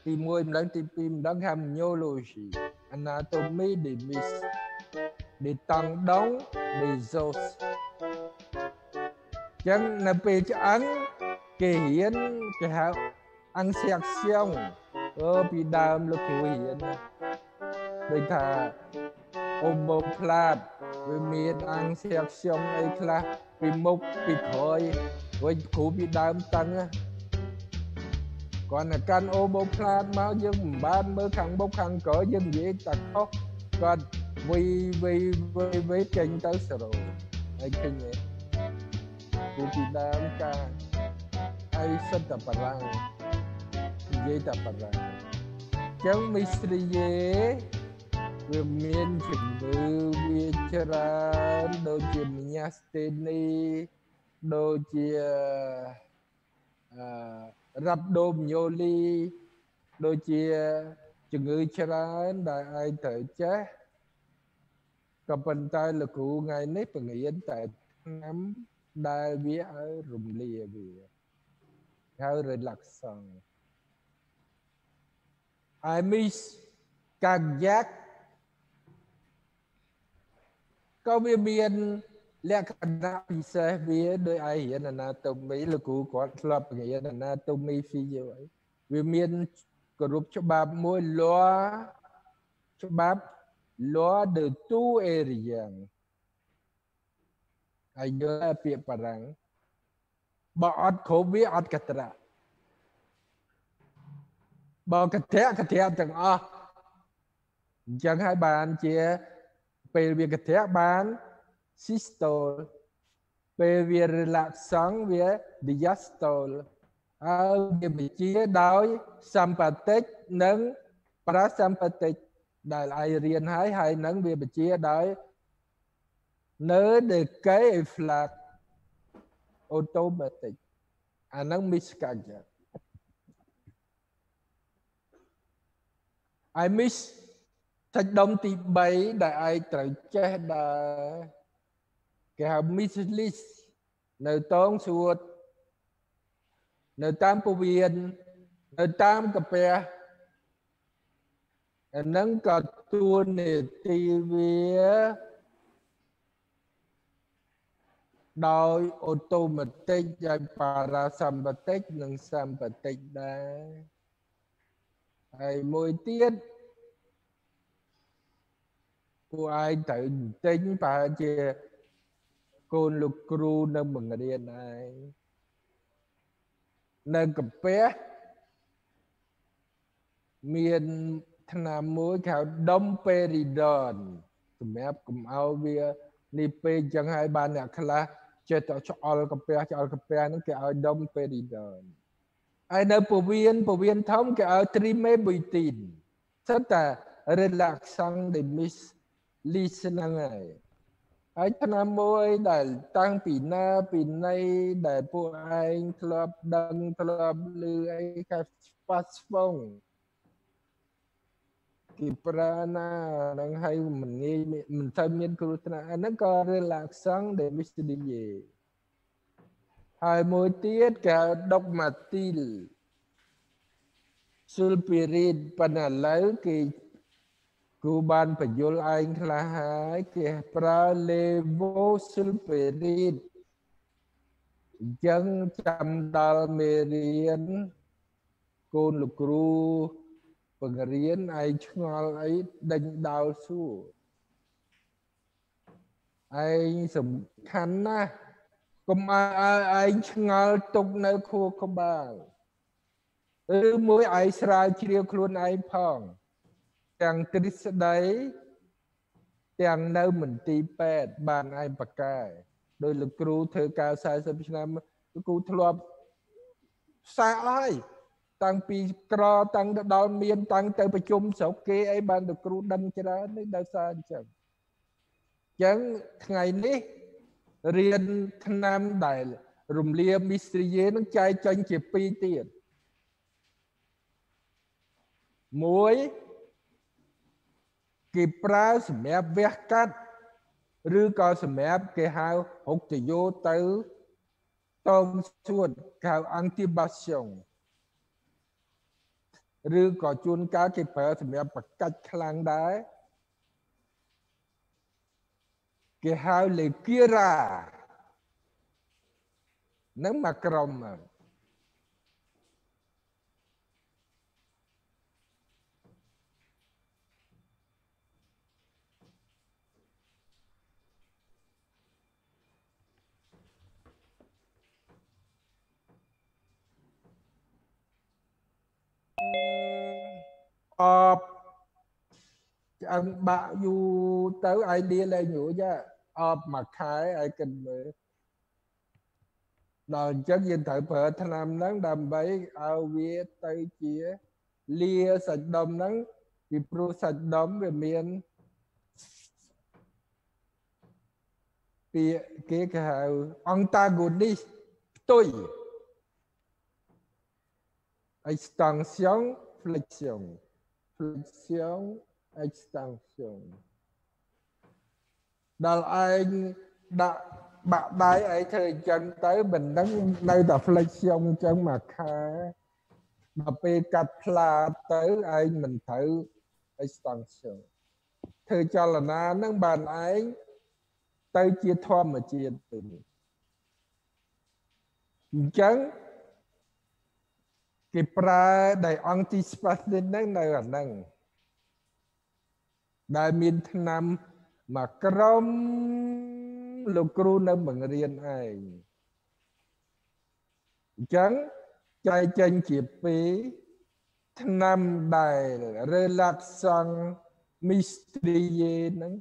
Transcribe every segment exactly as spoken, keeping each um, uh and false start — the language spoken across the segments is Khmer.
ទីមួយម្ដងទីពីរម្ដងហៅ myology anatomy de mis de tendon de os ចឹងនៅពេលឆ្អឹងគេរៀនគេហៅ anciation អឺពីដើមលោកគ្រូរៀនណាដូចថា omoplate វាមាន anciation អីខ្លះពីមុខពីក្រោយវិញគ្រូពីដើមតឹងគាត់តែកាន់ omoplate មកយើងមិនបានមើលខាងមុខខាងក្រោយយើងនិយាយតែខុសគាត់វីវីវីវីចេញទៅសរោហើយឃើញទេគ្រូពីដើមការហើយសិតតែបារាំងនិយាយតែបារាំងចឹងមីស្រីយេវាមានជំងឺវាច្រើនដូចជាមញ្ញាស្តេនីដូចជាអឺរ៉ាប់ដូមញ៉ូលីដូចជាជំងឺច្រើនដែលឯងត្រូវចេះក៏ប៉ុន្តែលោកគ្រូថ្ងៃនេះបង្រៀនតែឆ្នាំដែលវាឲ្យរំលាវាហៅ relaxant I miss cardiac ក៏វាមានលក្ខណៈពិសេសវាដោយឯរៀន anatomy លោកគ្រូគាត់ធ្លាប់បង្រៀន anatomy physio អីវាមានគ្រប់ច្បាប់មួយ law ច្បាប់ law de tout et rien ហើយយល់ពាក្យបារាំងបើអត់គ្រប់វាអត់កត្រាបើកត្រាកត្រាទាំងអស់អញ្ចឹងហើយបានជាពេលវាកត្រាបាន systole ពេលវា relaxant វា diastole ហើយវាបញ្ជាដោយ sympathetic និង parasympathetic ដែលឯងរៀនហើយហើយនឹងវាបញ្ជាដោយ nerve de quai et flac automatic អានឹង miss cardiac I miss សាច់ដុំទី3ដែលឯងត្រូវចេះដែរគេហៅ miss list នៅតងសួតនៅតាមពវៀននៅតាមកាពះអានឹងក៏ទួនាទីវាដោយអូតូម៉ាទិកហើយប៉ារ៉ាសាំបាទិកនិងសាំបាទិកដែរហើយមួយទៀតពួកឯងត្រូវទិញប្រហែលជាកូនលោកគ្រូនៅបង្រៀនឯងនៅកាពះមានថ្នាំមួយគេហៅដុំពេរីដនសម្រាប់កុំឲ្យវានេះពេកអញ្ចឹងហើយបានអ្នកខ្លះចេះតែឆ្អល់កាពះឆ្អល់កាពះហ្នឹងគេឲ្យដុំពេរីដនហើយនៅពវៀនពវៀនធំគេឲ្យ trimebutin សិតតែ relaxant de mis list ហ្នឹងហើយហើយថ្នាំមួយដែលតាំងពីណាពីណីដែលពួកឯងធ្លាប់ដឹងធ្លាប់ឮអីគេ Spasfon គេប្រើណាហ្នឹងហើយមិនងាយមិនទៅមានគ្រោះថ្នាក់អាហ្នឹងក៏ relaxant de mis lié ហើយមួយទៀតគេដុកម៉ាទីល sulpirid ប៉ុន្តែឥឡូវគេគ្រូបានបញ្យល់ឯងខ្លះហើយគេប្រើ levosulpirid អញ្ចឹងចាំដល់មេរៀនកូនលោកគ្រូបង្រៀនឯងឆ្ងល់អីដេញដោលសួរឯងសំខាន់ណាស់កុំឲ្យឯងឆ្ងល់ទុកនៅខួរក្បាលឬមួយឯងស្រាវជ្រាវខ្លួនឯងផងទាំងទ្រឹស្ដីទាំងនៅមន្ទីរពេទ្យបានឯងបកកែដោយលោកគ្រូធ្វើការសែសិបឆ្នាំលោកគ្រូធ្លាប់សាកហើយតាំងពីក្រតាំងទៅដល់មានតាំងទៅប្រជុំស្រុកគេអីបានលោកគ្រូដឹងច្រើននេះដោយសារអញ្ចឹងអញ្ចឹងថ្ងៃនេះរៀនឆ្នាំដែលរំលាមីស្ត្រីយេនឹងចែកចេញជាពីរទៀតមួយគេប្រើសម្រាប់វះកាត់ឬក៏សម្រាប់គេហៅហុកតយោទៅតងសួតគេហៅ antibation ឬក៏ជួនកាលគេប្រើសម្រាប់បកាច់ខ្លាំងដែរគេហៅលេគីរ៉ានឹងមកក្រុមអបអឹងបាក់យូរទៅឯលាលែងយូរចាអបមួយខែឯគិតមើលដល់អញ្ចឹងយើងត្រូវប្រើថ្នាំហ្នឹងដើម្បីឲ្យវាទៅជាលាសាច់ដុំហ្នឹងពីព្រោះសាច់ដុំវាមានពាក្យគេគេហៅ antagonist ផ្ទុយ extension flexion flexion extension ដល់ឯងដាក់បាក់ដៃឯងធ្វើអញ្ចឹងទៅមិនដឹងនៅតែ flexion អញ្ចឹងមួយខែដល់ពេលកាត់ផ្លាទៅឯងមិនត្រូវ extension ធ្វើចលនាហ្នឹងបានឯងទៅជាធម្មជាតិទៅអញ្ចឹងគេប្រើដែល antispastic ហ្នឹងនៅអាហ្នឹងដែលមានថ្នាំមកក្រុមលោកគ្រូនៅបង្រៀនឯងអញ្ចឹងចែកចេញជាពីរថ្នាំដែល relaxant mystrie ហ្នឹង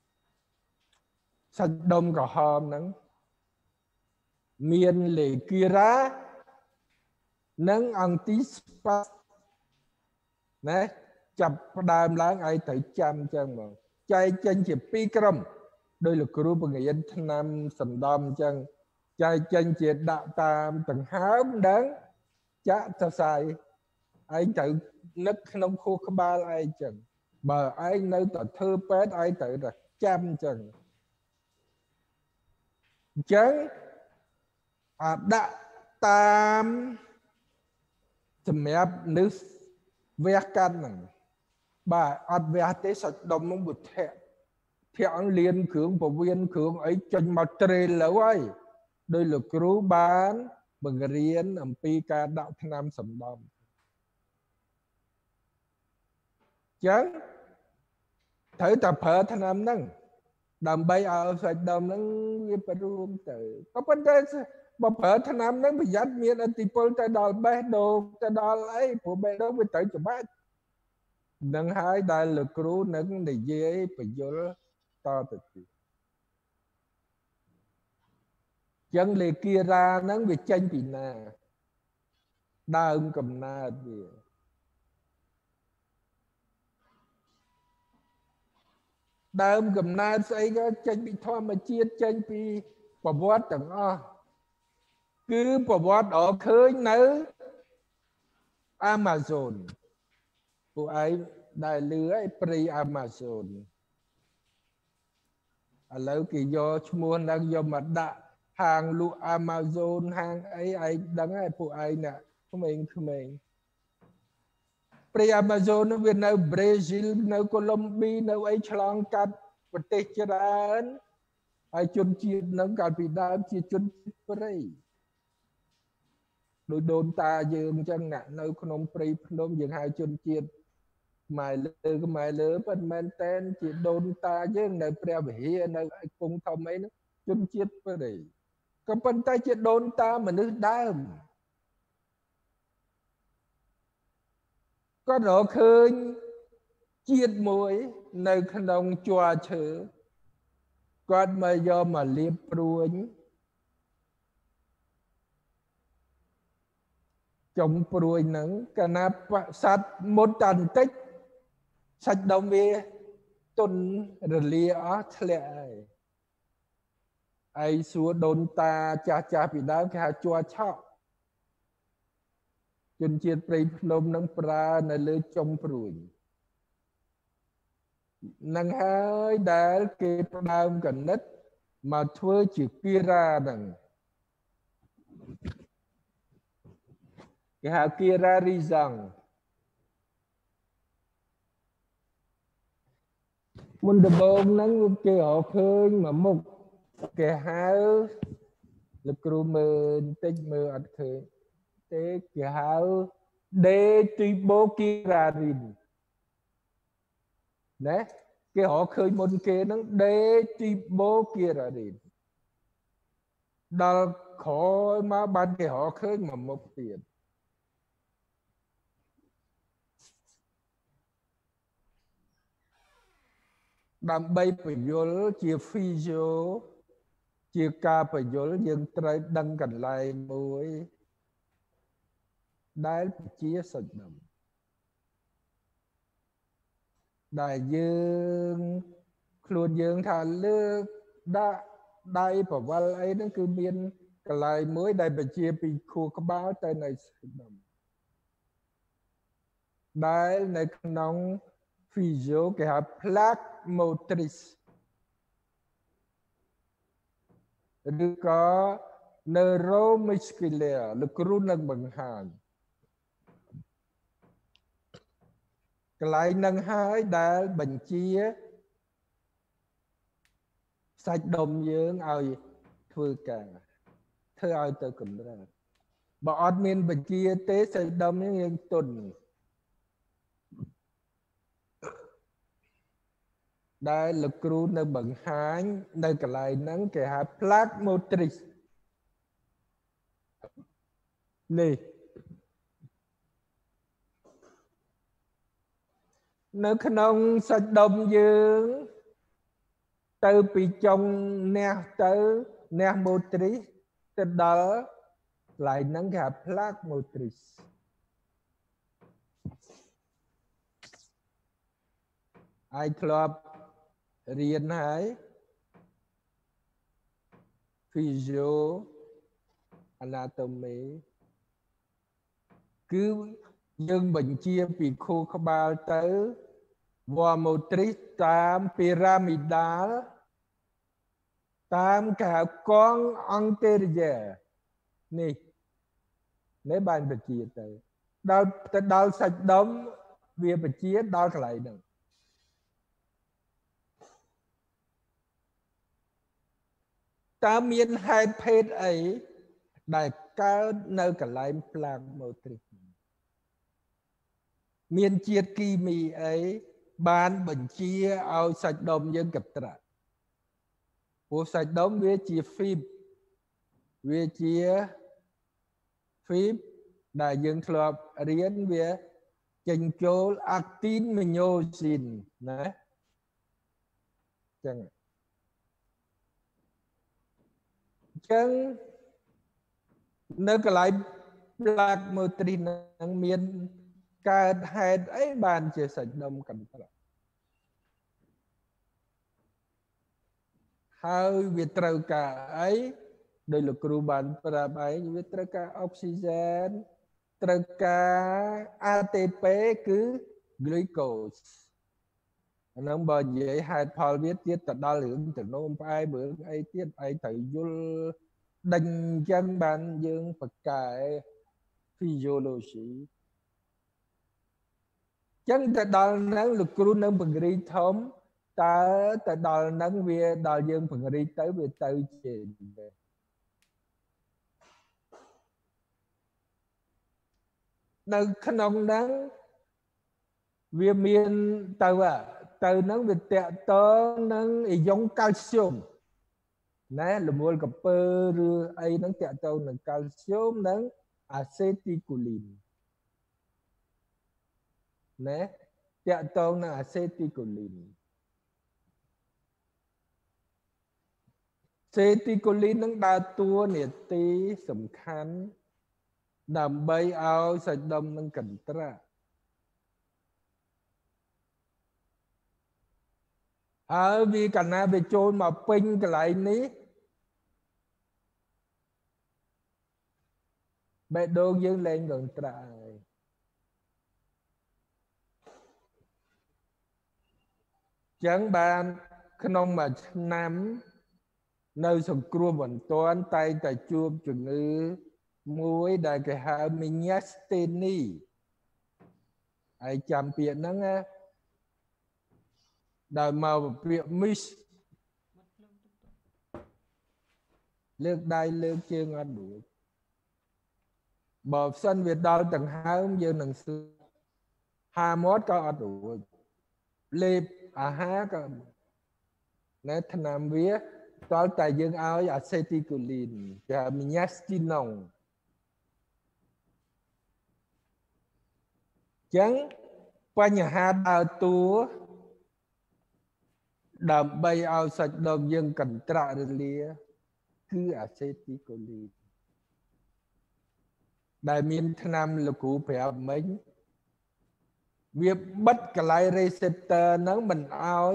សាច់ដុំក្រហមហ្នឹងមានលេគីរ៉ានិង antispas ណាចាប់ផ្ដើមឡើងឯងត្រូវចាំអញ្ចឹងហ្មងចែកចេញជាពីរក្រុមដោយលោកគ្រូបង្រៀនថ្នាំសម្ដំអញ្ចឹងចែកចេញជាដាក់តាមដង្ហើមដឹងចាក់សរសៃឯងត្រូវនឹកក្នុងខួរក្បាលឯងអញ្ចឹងបើឯងនៅតែធ្វើពេទ្យឯងត្រូវតែចាំអញ្ចឹងអញ្ចឹងអាដាក់តាមសម្រាប់នឹកវះកាន់ហ្នឹងបាទអត់វះទេសាច់ដុំនឹងវាធាក់ធាក់លៀនគ្រឿងពវៀនគ្រឿងអីចេញមកត្រេលលើហើយដោយលោកគ្រូបានបង្រៀនអំពីការដាក់ថ្នាំសម្ដំចឹងត្រូវតែប្រើថ្នាំហ្នឹងដើម្បីឲ្យសាច់ដុំហ្នឹងវាប្ររួមទៅក៏ប៉ុន្តែបើប្រើថ្នាំហ្នឹងប្រយ័ត្នមានឥទ្ធិពលទៅដល់បេះដូងទៅដល់អីព្រោះបេះដូងវាត្រូវច្បាច់នឹងហើយដែលលោកគ្រូនឹងនិយាយបញ្យលតទៅទៀតចឹងលេគីរ៉ាហ្នឹងវាចេញពីណាដើមកំណើតវាដើមកំណើតស្អីក៏ចេញពីធម្មជាតិចេញពីប្រវត្តិទាំងអស់គឺប្រវត្តិអរឃើញនៅ Amazon ពួកឯងដែលលឺឯព្រៃ Amazon ឥឡូវគេយកឈ្មោះហ្នឹងយកមកដាក់ហាងលក់ Amazon ហាងអីឯងដឹងហើយពួកឯងណាក្មេងក្មេងព្រៃ Amazon នោះវានៅប្រេស៊ីលនៅកូឡុំប៊ីនៅអីឆ្លងកាត់ប្រទេសច្រើនហើយជនជាតិហ្នឹងកាលពីដើមជាជនជាតិព្រៃដោយដូនតាយើងអញ្ចឹងណានៅក្នុងព្រៃភ្នំយើងហៅជនជាតិម៉ែលើម៉ែលើប៉ុន្តែមែនតែនជាដូនតាយើងនៅព្រះវិហារនៅឯគង់ធំអីហ្នឹងជនជាតិព្រៃក៏ប៉ុន្តែជាដូនតាមនុស្សដើមក៏រកឃើញជាតិមួយនៅក្នុងជ័រឈើគាត់មកយកមកលាបព្រួញចំព្រួយហ្នឹងកាលណាសัตว์មុតតាបន្តិចសាច់ដុំវាទុនរលាអស់ធ្លាក់ហើយឯសួរដូនតាចាស់ចាស់ពីដើមគេហៅជ័រឆក់ជនជាតិព្រៃភ្នំនឹងប្រើនៅលើចុងព្រួយនឹងហើយដែលគេផ្ដើមកណិតមកធ្វើជាគីរ៉ាហ្នឹងគេហៅគីរ៉ារីសង់មុនដំបូងហ្នឹងគេរកឃើញមួយមុខគេហៅលោកគ្រូមើលបន្តិចមើលអត់ឃើញទេគេហៅ Detribochirarin ណាគេរកឃើញមុនគេហ្នឹង Detribochirarin ដល់ក្រោយមកបានគេរកឃើញមួយមុខទៀតដើម្បីបញ្យល់ជា physio ជាការបញ្យល់យើងត្រូវដឹងកន្លែងមួយដែលជាសាច់ដុំដែលយើងខ្លួនយើងថាលើកដាក់ដៃប្រវល់អីហ្នឹងគឺមានកន្លែងមួយដែលបញ្ជាពីខួរក្បាលទៅនៅសាច់ដុំដែលនៅក្នុង physio គេហៅ plaque motrice ឬក៏ neuromuscular លោកគ្រូនឹងបង្ហាញកន្លែងនឹងហើយដែលបញ្ជាសាច់ដុំយើងឲ្យធ្វើការធ្វើឲ្យទៅកម្រើកបើអត់មានបញ្ជាទេសាច់ដុំយើងយើងទន់ដែលលោកគ្រូនៅបង្ហាញនៅកន្លែងហ្នឹងគេហៅ plaque motrice នេះនៅក្នុងសាច់ដុំយើងទៅពីចុងអ្នកទៅអ្នក motrice ទៅដល់កន្លែងហ្នឹងគេហៅ plaque motrice ហើយធ្លាប់រៀនហើយ physio anatomy គឺយើងបញ្ជាពីខួរក្បាលទៅ voie motrice តាម pyramidal តាមកៅកង anterior នេះនេះបានបញ្ជាទៅដល់ទៅដល់សាច់ដុំវាបញ្ជាដល់កន្លែងហ្នឹងតើមានហេតុភេទអីដែលកើតនៅកន្លែង plaque motrice មានជាតិគីមីអីបានបញ្ជាឲ្យសាច់ដុំយើងកត្រាក់ព្រោះសាច់ដុំវាជា fib វាជា fib ដែលយើងធ្លាប់រៀនវាចេញចូល actin myosin ណាចឹងចឹងនៅកន្លែង plaque motrice នឹងមានកើតហេតុអីបានជាសាច់ដុំកន្ត្រាក់ហើយវាត្រូវការអីដោយលោកគ្រូបានប្រាប់ឯងវាត្រូវការអុកស៊ីហ្សែនត្រូវការ a t p គឺ glucose អានឹងបើនិយាយហេតុផលវាទៀតទៅដល់រឿងទៅនោមផ្អែមរឿងអីទៀតឯងត្រូវយល់ដេញអញ្ចឹងបានយើងបកកែ physiology ចឹងទៅដល់ហ្នឹងលោកគ្រូនឹងបង្រៀនធំតើទៅដល់ហ្នឹងវាដល់យើងបង្រៀនទៅវាទៅជានៅក្នុងហ្នឹងវាមានទៅទៅហ្នឹងវាតកតងនឹងអ៊ីយ៉ុងកាល់ស្យូមណាលមូលកពើឬអីហ្នឹងតកតងនឹងកាល់ស្យូមនិងអាសេទីកូលីនណាតកតងនឹងអាសេទីកូលីនសេទីកូលីននឹងដើរតួនាទីសំខាន់ដើម្បីឲ្យសាច់ដុំនឹងកន្ត្រាក់ហើយវាកាលណាវាចូលមកពេញកន្លែងនេះបេះដូងយើងលែងកន្ត្រាក់ហើយចឹងបានក្នុងមួយឆ្នាំនៅសង្គ្រោះបន្ទាន់តែងតែជួបជំងឺមួយដែលគេហៅ Myasthenia ហើយចាំពាក្យហ្នឹងណា đời màu việc miss lược đai lược chương ở đuổi bờ sân Việt đo tầng hai ông dương nằng xưa hai mót có ở đuổi lệp à há có nè thằng nam vía toán tài dương áo acetylcholine và miastinone chẳngបញ្ហាដើរតួដើម្បីឲ្យសាច់ដុំយើងកន្ត្រាក់រលាគឺអាសេទីកូលីនដែលមានថ្នាំលោកគ្រូប្រាប់មិញវាបិទកន្លែង receptor ហ្នឹងមិនឲ្យ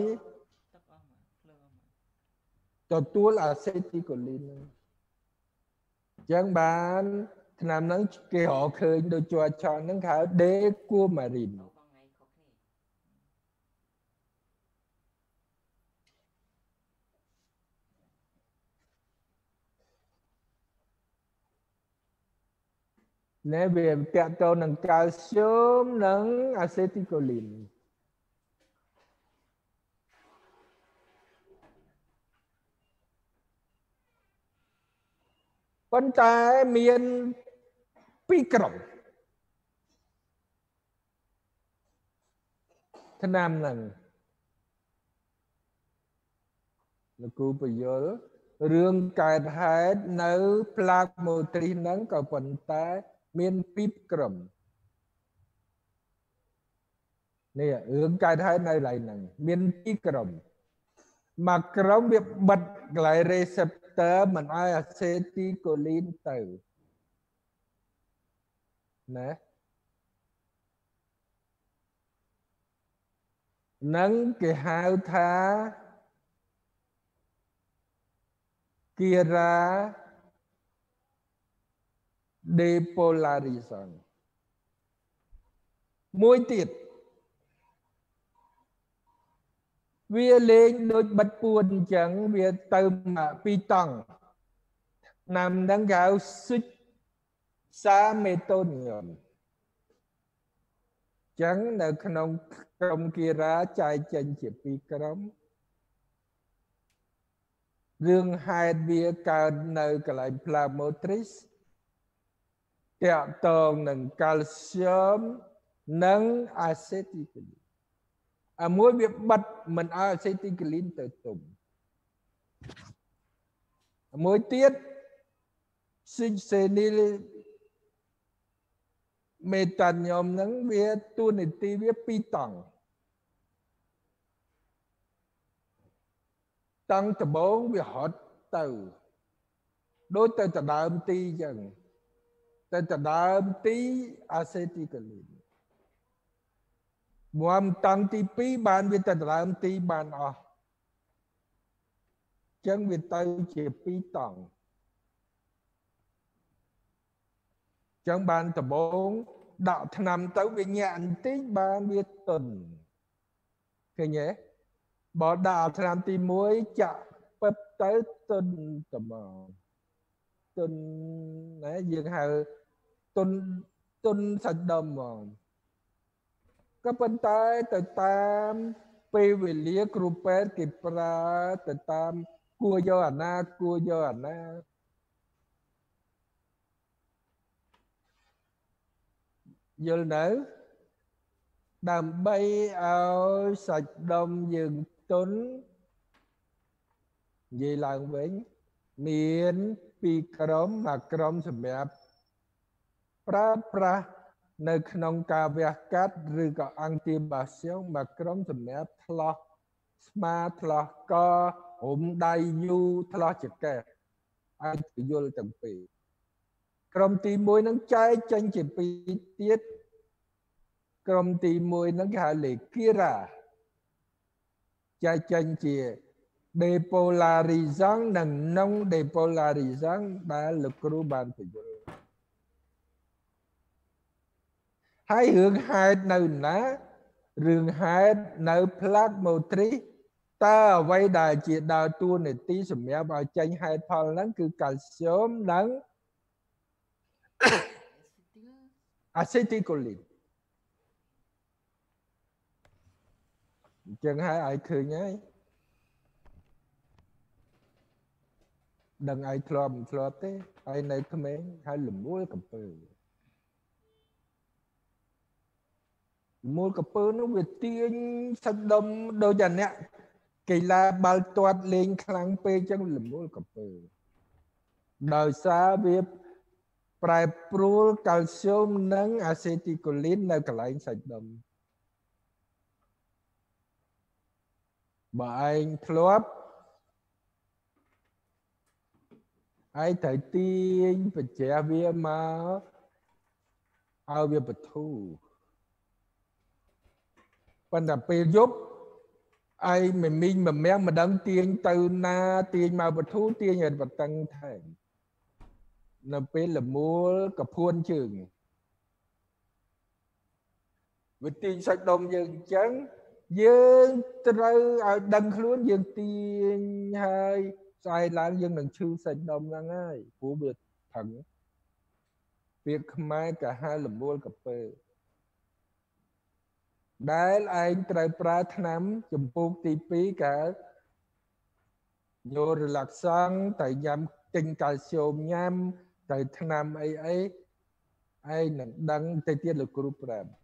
ទទួលអាសេទីកូលីនហ្នឹងអញ្ចឹងបានថ្នាំហ្នឹងគេរកឃើញដូចជាប់ឆក់ហ្នឹងគេហៅ Decumarin nè vềពាក់ទងនឹងកាល់ស្យូមនិងអាសេទីកូលីនប៉ុន្តែមានពីរក្រុមថ្នាំហ្នឹងលោកគ្រូបញ្យល់រឿងកើតហេតុនៅផ្លាកម៉ូទ្រីសហ្នឹងក៏ប៉ុន្តែមានពីរក្រុមនេះរឿងកើតហេតុនៅឡើយហ្នឹងមានពីរក្រុមមួយក្រុមវាបិទកន្លែង receptor មិនឲ្យអាសេទីកូលីនទៅណានឹងគេហៅថាគីរ៉ា depolarization មួយទៀតវាលេងដូចបិទពួនអញ្ចឹងវាទៅពីរតង់ណាំហ្នឹងគេហៅ switch សាមេតូនីយមអញ្ចឹងនៅក្នុងក្រុមគីរ៉ាចែកចេញជាពីរក្រុមរឿងហេតុវាកើតនៅកន្លែង plasmotrix តាក់ទងនឹងកាល់ស្យូមនិងអាសេទីកូលីនអាមួយវាបិទមិនឲ្យអាសេទីកូលីនទៅទុំអាមួយទៀតស៊ីកសេនីលមេតាញ៉ូមហ្នឹងវាទូនីតិវាពីរតង់តង់ដំបូងវាហត់ទៅដូចទៅដដើមទីអញ្ចឹងទៅដដើមទីអាសេទីកូលីនមួយតង់ទីពីរបានវាទៅដដើមទីបានអស់អញ្ចឹងវាទៅជាពីរតង់អញ្ចឹងបានដំបូងដាក់ថ្នាំទៅវាញាក់បន្តិចបានវាទន់ឃើញទេបើដាក់ថ្នាំទីមួយចាក់ពឹបទៅទន់ត្មងទន់ណាយើងហៅទន់ទន់សាច់ដុំហ្មងក៏ប៉ុន្តែទៅតាមពេលវេលាគ្រូពេទ្យគេប្រើទៅតាមគួរយកអាណាគួរយកអាណាយល់នៅដើម្បីឲ្យសាច់ដុំយើងទន់និយាយឡើងវិញមានពីរក្រុមមួយក្រុមសម្រាប់ប្រើប្រាស់នៅក្នុងការវះកាត់ឬក៏អង្គាបាសៀងមួយក្រុមសម្រាប់ថ្លោះស្មាថ្លោះករុំដៃយូថ្លោះចង្កេះអាចយល់ទាំងពីរក្រុមទីមួយនឹងចែកចេញជាពីរទៀតក្រុមទីមួយនឹងគេហៅលេគីរ៉ាចែកចេញជា depolarizing និង non depolarizing ដែលលោកគ្រូបានពន្យល់ហើយរឿងហេតុនៅណារឿងហេតុនៅផ្លាកម៉ូទ្រីសតើអ្វីដែលជាដើរតួនាទីសម្រាប់ឲ្យចេញហេតុផលហ្នឹងគឺកាល់ស្យូមនិងអាសេទីកូលីន Chẳng hai ai khơi nhái đừng ai thòm thòm thế ai này không mấy hai lùm mũi cặp bơ mũi cặp bơ nó về tiên sạch đông đôi dàn nè kỳ là bao toát lên khăn bê chẳng lùm mũi cặp bơ đời xa việc prai pru calcium nâng acetylcholineនៅកន្លែងសាច់ដុំបើឯងធ្លាប់ឯងត្រូវទាញបញ្ជាវាមកឲ្យវាបធូរប៉ុន្តែពេលយប់ឯងមិនមីងមិនមាំងមិនដឹងទាញទៅណាទាញមកបធូរទាញឲ្យបតឹងថែមនៅពេលលមូលកពួនជើងវាទាញសាច់ដុំយើងអញ្ចឹងយើងត្រូវឲ្យដឹងខ្លួនយើងទាញហើយស្អែកឡើងយើងនឹងឈឺសាច់ដុំហ្នឹងហើយព្រោះវាថឹងពាក្យខ្មែរគេហៅលមូលកពើដែលឯងត្រូវប្រើថ្នាំចម្ពោះទីពីរកើតញូរ៉ូឡាក់សង់តែញ៉ាំទិញកាល់ស្យូមញ៉ាំតែថ្នាំអីអីឯងនឹងដឹងទៅទៀតលោកគ្រូប្រាប់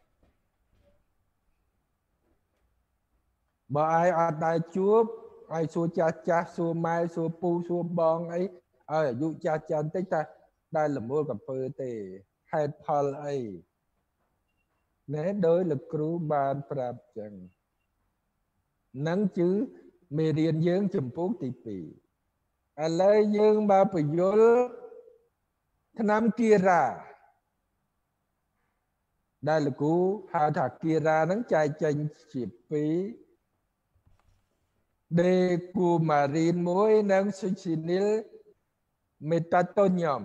បើឯងអត់ដែរជួបឯងសួរចាស់ចាស់សួរម៉ែសួរពូសួរបងអីឲ្យអាយុចាស់ចាស់បន្តិចតែដែលលមូលកំពើទេហេតុផលអីណែដោយលោកគ្រូបានប្រាប់ចឹងនឹងជឺមេរៀនយើងចម្ពោះទីពីរឥឡូវយើងមកបញ្យល់ថ្នាំគីរ៉ាដែលលោកគ្រូហៅថាគីរ៉ាហ្នឹងចែកចេញជាពីរដេគូម៉ារីនមួយនិងស៊ូស៊ីនីលមេតាតូញ៉ូម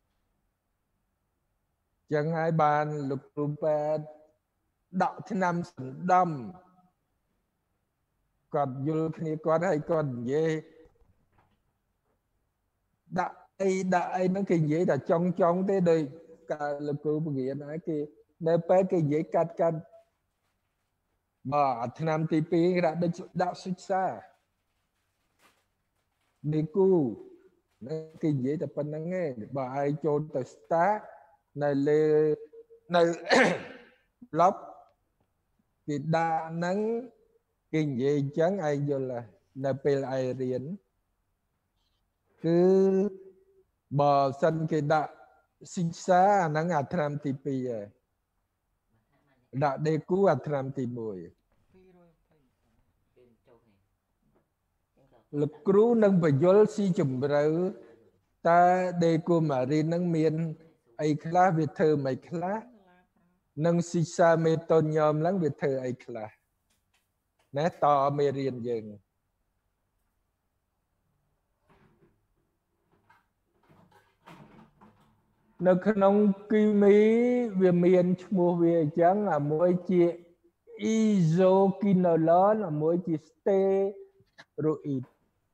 ចឹងហើយបានលោកគ្រូប៉ែតដាក់ថ្នាំសណ្ដំគាត់យល់គ្នាគាត់ហើយគាត់និយាយដាក់អីដាក់អីហ្នឹងគេនិយាយតែចង់ចង់ទេដោយការលោកគ្រូបង្រៀនហើយគេនៅពេលគេនិយាយកាត់កាត់បាទថ្នាំទីពីរគេដាក់ដូចដាក់ស៊ុចសាដេគូគេនិយាយតែប៉ុណ្្នឹងឯងបើឯងចូលទៅ start នៅលើនៅ blog គេដាក់ហ្នឹងគេនិយាយអញ្ចឹងឯងយល់នៅពេលឯងរៀនគឺបើសិនគេដាក់សិក្សាអាហ្នឹងអាថ្នាំទីពីរឯងដាក់ដេគូអាថ្នាំទីមួយលោកគ្រូនឹងបញ្យល់ស៊ីជម្រៅតើដេគូម៉ារីននឹងមានអីខ្លះវាធ្វើមិនខ្លះនិងស៊ីសាមេតូញ៉ូមឡើងវាធ្វើអីខ្លះណែតមេរៀនយើងនៅក្នុងគីមីវាមានឈ្មោះវាអញ្ចឹងអាមួយជា isoquinolone អាមួយជា steroid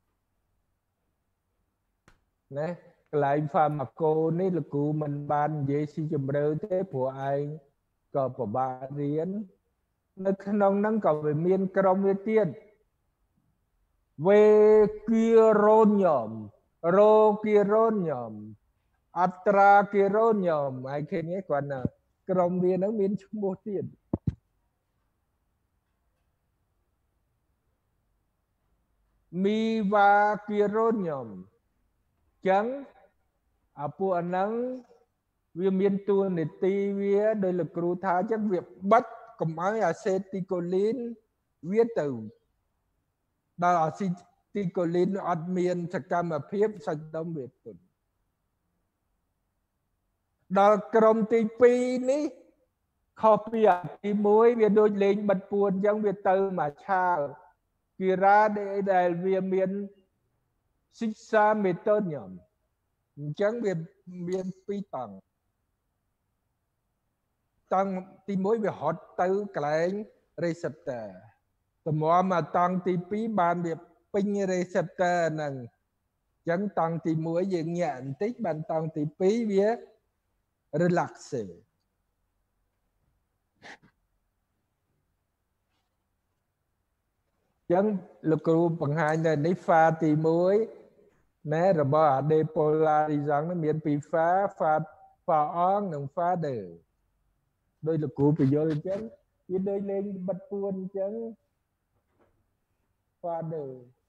ណាកន្លែង pharmaco នេះលោកគ្រូមិនបាននិយាយស៊ីជម្រៅទេព្រោះឯងក៏ពិបាករៀននៅក្នុងហ្នឹងក៏វាមានក្រុមវាទៀតវេគីរ៉ូញ៉ូមរ៉ូគីរ៉ូញ៉ូមអត្រាគីរ៉ូញ៉ូមហើយឃើញទេគាត់ណាក្រុមវាហ្នឹងមានឈ្មោះទៀតមីវ៉ាគីរ៉ូញ៉ូមចឹងអាពួកអាហ្នឹងវាមានតួនាទីវាដោយលោកគ្រូថាចឹងវាបិទកុំឲ្យអាសេទីកូលីនវាទៅដល់អាសេទីកូលីនអត់មានសកម្មភាពសាច់ដុំវាទន់ដល់ក្រុមទីពីរនេះខុសពីអាទីមួយវាដូចលេងបិទពួនចឹងវាទៅមកឆាលគីរ៉ាដែលវាមានសិក្សាមេតូញ៉ូមអញ្ចឹងវាមានពីរតង់តង់ទីមួយវាហត់ទៅកន្លែង receptor តម្រាំមកតង់ទីពីរបានវាពេញ receptor ហ្នឹងអញ្ចឹងតង់ទីមួយយើងញាក់បន្តិចបានតង់ទីពីរវា relaxe ចឹងលោកគ្រូបង្ហាញនៅនេះ pha ទីមួយណែរបស់ depolarization នេះមានពី pha pha pha on និង pha de ដោយលោកគ្រូបញ្យល់អញ្ចឹងវាដូចលេងបិទពួនអញ្ចឹង pha de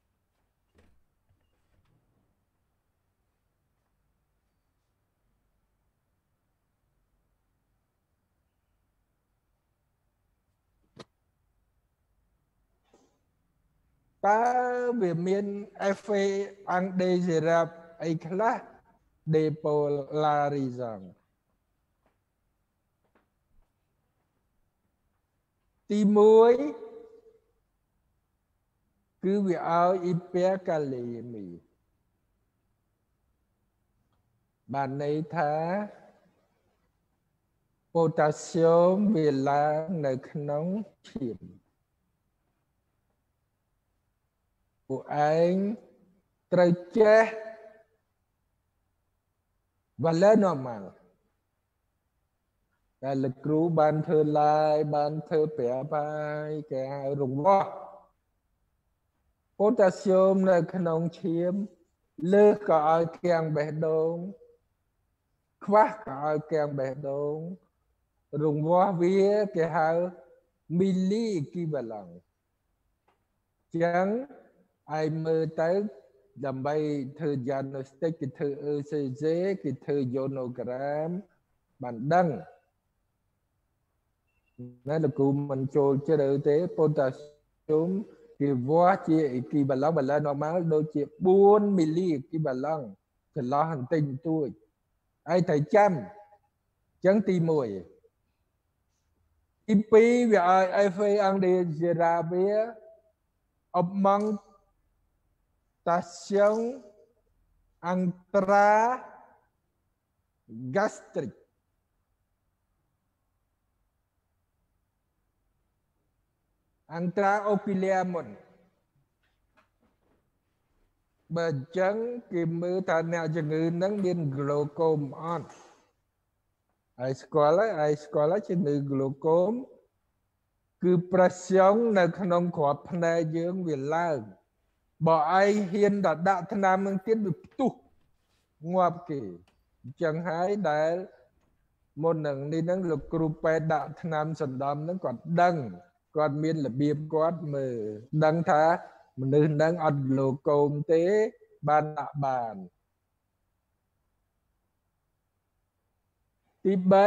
តើវាមាន effect undesirable អីខ្លះ depolarization ទីមួយគឺវាឲ្យ hyperkalemia បានន័យថាប៉ូតាស្យូមវាឡើងនៅក្នុងឈាមពួកឯងត្រូវចេះ valeur normal តែលោកគ្រូបានធ្វើឡាយបានធ្វើប្រាប់ហើយគេហៅរង្វាស់ប៉ូតាស្យូមនៅក្នុងឈាមលើសក៏ឲ្យគាំងបេះដូងខ្វះក៏ឲ្យគាំងបេះដូងរង្វាស់វាគេហៅ milli equivalent ចឹងឯងមើលទៅដើម្បីធ្វើ diagnostic គេធ្វើ E C G គេធ្វើ ionogram បានដឹងណែលោកគ្រូមិនចូលជ្រៅទេប៉ុន្តែជុំគេវាស់ជា equivalent valeur normal ដូចជា4 milli equivalent ចន្លោះបន្តិចបន្តួចហើយត្រូវចាំអញ្ចឹងទីមួយទីពីរវាឲ្យ effect undesirable augmentation intragastric intraocular មុនបើអញ្ចឹងគេមើលថាអ្នកជំងឺនឹងមាន glaucoma អត់ហើយស្គាល់ហើយហើយស្គាល់ហើយជំងឺ glaucoma គឺ pressure នៅក្នុងក្របភ្នែកយើងវាឡើងបើឯងហ៊ានដល់ដាក់ថ្នាំនឹងទៀតវាផ្ទុះងាប់គេអញ្ចឹងហើយដែលមុននឹងនេះនឹងលោកគ្រូពេទ្យដាក់ថ្នាំសណ្ដំនឹងគាត់ដឹងគាត់មានរបៀបគាត់មើលដឹងថាមនុស្សនឹងអត់ក្លូកូមទេបានដាក់បានទីបី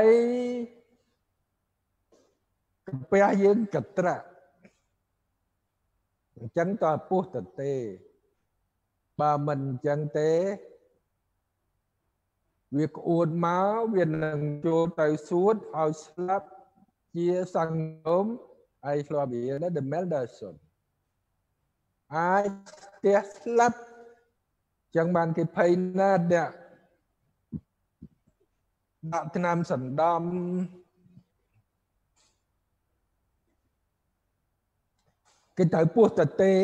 កាពះយើងកត្រាក់អញ្ចឹងតើពោះទៅទេបើមិនអញ្ចឹងទេវាក្អួតមកវានឹងចូលទៅសួតឲ្យស្លាប់ជាសង្ឃមហើយឆ្លប់វានៅ the Melderson អាចស្ទះស្លាប់ចឹងបានគេភ័យណាស់អ្នកដាក់ថ្នាំសណ្ដំគេត្រូវពោះទៅទេ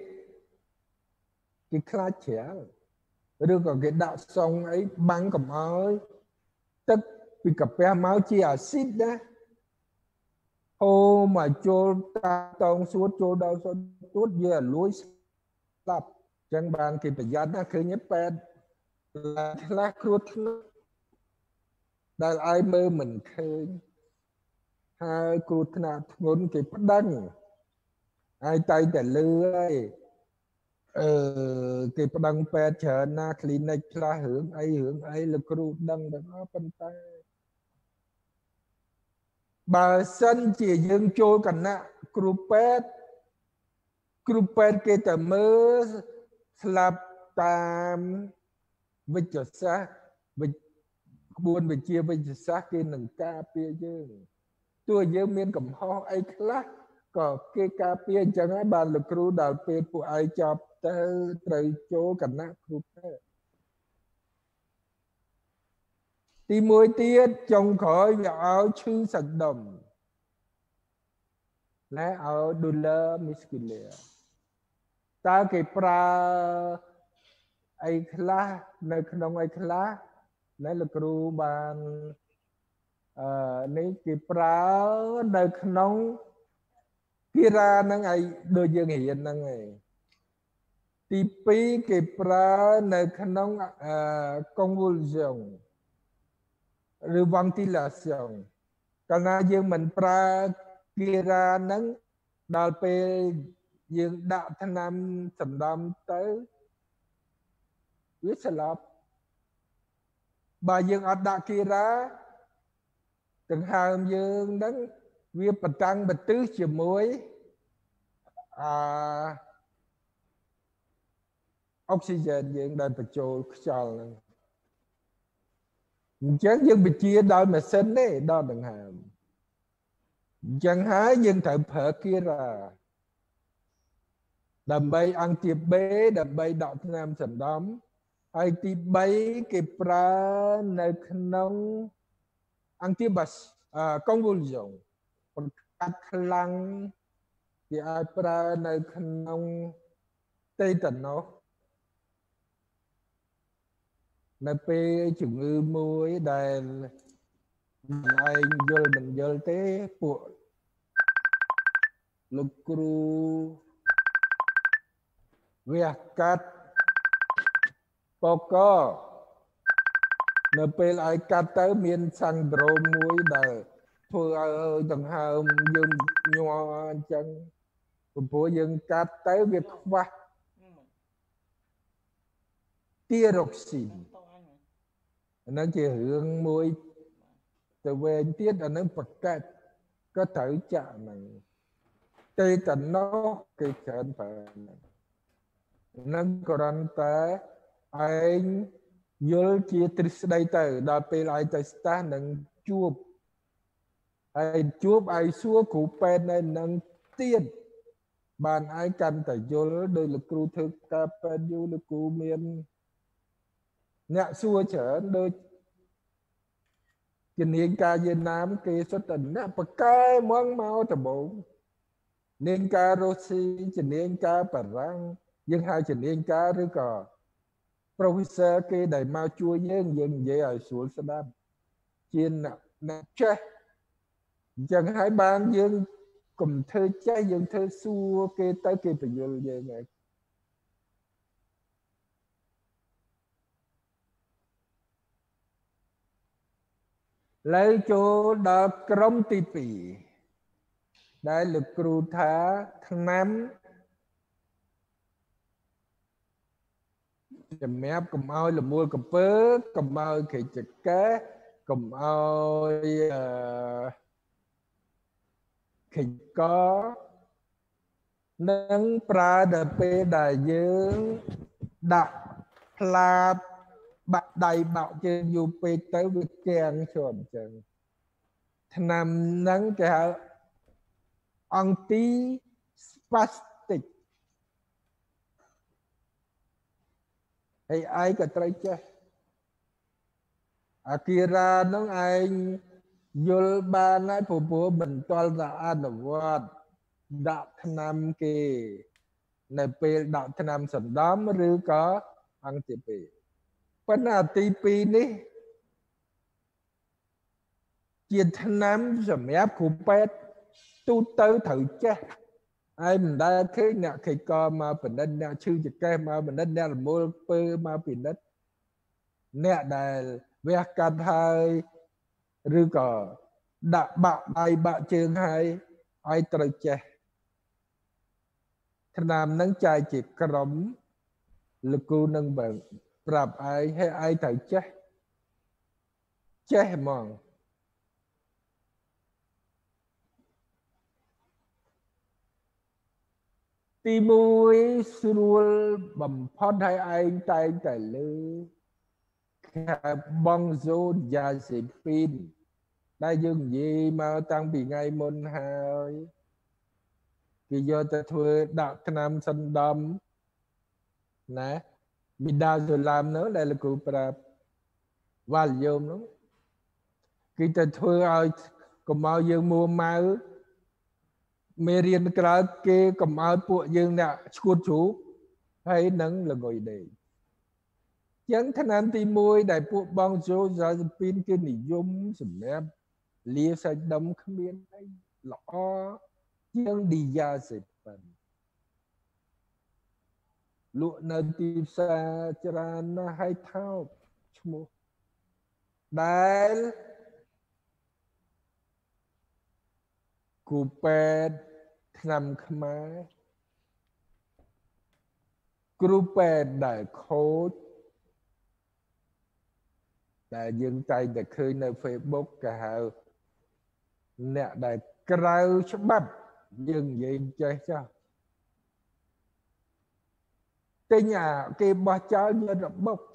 គេខ្លាចច្រាលឬក៏គេដាក់សុងអីបាំងកុំឲ្យទឹកពីកាពះមកជាអាស៊ីតណាអូមកចូលតាតងសួតចូលដល់សួតយើងឲ្យលួយស្លាប់ចឹងបានគេប្រយ័ត្នណាឃើញពេទ្យខ្លះគ្រោះថ្នាក់ដែលឲ្យមើលមិនឃើញហើយគ្រោះថ្នាក់ធ្ងន់គេប្តឹងហើយតែតែលឺហើយអឺគេប្តឹងពេទ្យច្រើនណា clinic ខ្លះរឿងអីរឿងអីលោកគ្រូដឹងទាំងអស់ប៉ុន្តែបើសិនជាយើងចូលគណៈគ្រូពេទ្យគ្រូពេទ្យគេតែមើលស្លាប់តាមវិទ្យាសាស្ត្រវិក្បួនវិជ្ជាវិទ្យាសាស្ត្រគេនឹងការពារយើងទោះយើងមានកំហុសអីខ្លះក៏គេការពារអញ្ចឹងហើយបានលោកគ្រូដល់ពេលពួកឯងចប់ទៅត្រូវចូលគណៈគ្រូពេទ្យទីមួយទៀតចុងក្រោយវាឲ្យឈឺសាច់ដុំណែឲ្យ douleur musculaire តើគេប្រើអីខ្លះនៅក្នុងអីខ្លះណែលោកគ្រូបានអឺនេះគេប្រើនៅក្នុង kia ra năng ai đôi dương hiện năng ấy tí pi cái pra nơi khăn convulsion rồi ventilation cái nào dương mình pra kia ra năng đào pe dương đạo thân nam sầm đam tới viết sập bà dương ở đạo kia ra từng hàng dương đấng viết bật trăng bật tứ chiều muối à oxygen dương đại bật trôi cho chẳng dương bị chia đôi mà sinh đấy đo đừng hàm chẳng hái dương thợ phở kia ra đầm bay ăn tiệp bế đầm bay đạo nam sầm đóm ai tiệp bay cái pra nơi nông ăn tiệp bas à công vụ dùng còn cắt lăng thì ai pra nơi nông tây tần nó nơi pe chừng ư muối đài anh vô mình vô thế bộ lục cru việc cắt poko nơi pe lại cắt tới miền sang đổ muối đài thôi ở tầng hai dương nho chân bộ dương cắt tới việc qua thyroxin nó chỉ hướng muối từ về tiết là nó bật cách có thể chạm này tây tận nó cái chuyện phải nó còn ta anh vô chia tris đây từ đó pe lại từ ta nâng chuột ai chuột ai xua cụ pen này nâng tiền bàn ai cần tại vô đây là cru thực ta pen vô là cụ miền nhạ xua trở đôi trình hiện ca Việt Nam kia xuất tình á bậc cái món mau từ bộ nên ca Rossi trình hiện ca bà răng dân hai trình hiện ca rồi có professor kia đầy mau chua dân dân dễ ở xuống sa đam chiên nè nè che chẳng hai ban dân cùng thơ trái dân thơ xua kia tới kia từ dân về này lấy chỗ đó trong tì pì đại lực cru thá thằng năm chầm mép cầm ơi là mua cầm pớ cầm ơi khỉ chật cá cầm ơi khỉ có nâng pra đờ pê đại dương đặt plap bạc đầy bạo trên dù bê tới với kèn chuẩn chân nằm nắng cái anti spastic hay ai cả trái chơi Akira nó anh vô ba nói phụ phụ mình toàn là ăn ở vật đạo nam kì này bê đạo nam sẵn đó mới rư có ăn tiệp bì vấn là tê pê ní chuyện thân nám rồi ép của pet tu tới thử chứ ai mình đã thấy nè khi co mà mình nên nè chư chữ cái mà mình nên nè là mua pơ mà mình đất nè đài việc cần hai rư cờ đã bạo ai bạo trường hai ai tới chứ thân nam nắng trai chỉ cầm lực cô nâng bằng rạp ai hay ai tới chết chết mòn tí mũi xuôi bầm phót hay ai tay tay lư bong dô gia sĩ pin đại dương gì mà tăng bị ngay môn hai vì do ta thuê đạo nam sân đâm nè mình đào rồi làm nữa đây là cụ bà và vô nó khi ta thuê ai còn bao dương mua máu mê riêng cái kia còn bao bộ dương nè chuột chú hay nắng là ngồi để chẳng thân anh tìm môi đại bộ bong dô ra pin kia nỉ dung sầm em lia sạch đâm không biết hay lọ ជាងឌីយ៉ាសេប៉ាន់លក់នៅទីផ្សារច្រើនណាស់ហើយថោកឈ្មោះដែលគូពេទ្យឆ្នាំខ្មែរគ្រូពេទ្យដែលខូចដែលយើងតែងតែឃើញនៅ Facebook គេហៅអ្នកដែលក្រៅច្បាប់យើងនិយាយចេះចោះទិញអាគេបោះចោលយករបប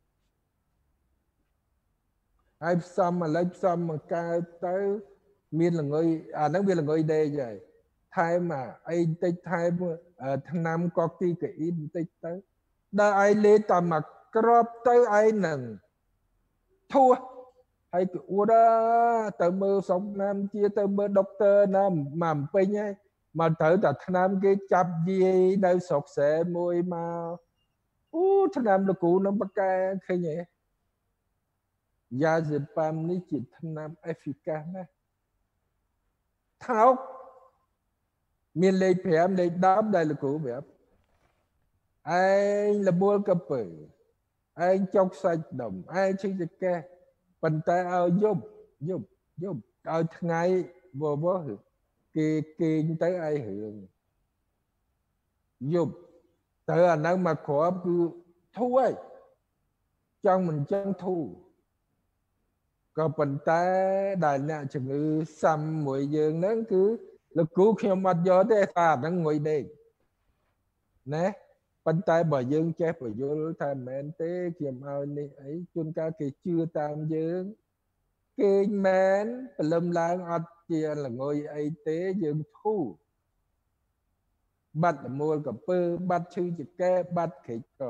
ហើយផ្សំឥឡូវផ្សំមកកើតទៅមានល្ងុយអាហ្នឹងវាល្ងុយដេកហើយថែមអីបន្តិចថែមថ្នាំកុកទីកាអ៊ីនបន្តិចទៅដល់ឯងលេតាមមកក្របទៅឯងនឹងធួហើយគឺអួតទៅមើលសុំណាមជាទៅមើលដុកទ័រណាមកពេញហើយមកត្រូវតែថ្នាំគេចាប់យាយនៅស្រុកស្រែមួយមកអូថ្នាំលោកគ្រូនឹងបកែឃើញទេយ៉ាសេប៉ាំនេះជាថ្នាំ efficacious ណាស់ថោកមានលេខប្រាំលេខដប់ដែលលោកគ្រូប្រាប់ឯងលបួលកពើឯងចុកសាច់ដុំឯងឈឺចង្កេះប៉ុន្តែឲ្យយប់យប់យប់ឲ្យថ្ងៃវវគេគេងទៅឯងរឿងយប់ទៅអាហ្នឹងមកគ្រាប់គឺធូរហើយចង់មិនចង់ធូរក៏ប៉ុន្តែដែលអ្នកជំងឺសាំមួយយើងហ្នឹងគឺលោកគ្រូខ្ញុំអត់យកទេថាហ្នឹងងុយដេកណាប៉ុន្តែបើយើងចេះបញ្យល់ថាមិនមែនទេខ្ញុំឲ្យនេះអីជួនកាលគេជឿតាមយើងគេមែនព្រលឹមឡើងអត់ជាល្ងុយអីទេយើងធូរបាត់លមូលកពើបាត់ឈឺចង្កេះបាត់ក្រិចក